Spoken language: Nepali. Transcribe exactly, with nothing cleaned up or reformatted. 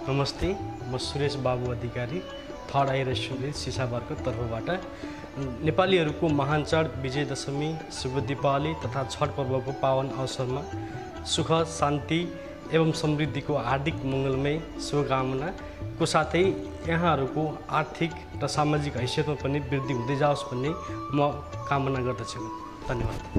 नमस्ते, म Suresh Babu Adhikari, Third Eye Restaurant सिसाबारको तर्फबाट नेपालीहरूको महान चाड विजयदशमी, शुभ दीपावली तथा छठ पर्वको पावन अवसरमा सुख, शान्ति एवं समृद्धिको हार्दिक मङ्गलमय शुभकामनाको साथै यहाँहरूको आर्थिक र सामाजिक हैसियतमा पनि वृद्धि हुँदै जाओस् भन्ने म कामना गर्दछु। धन्यवाद।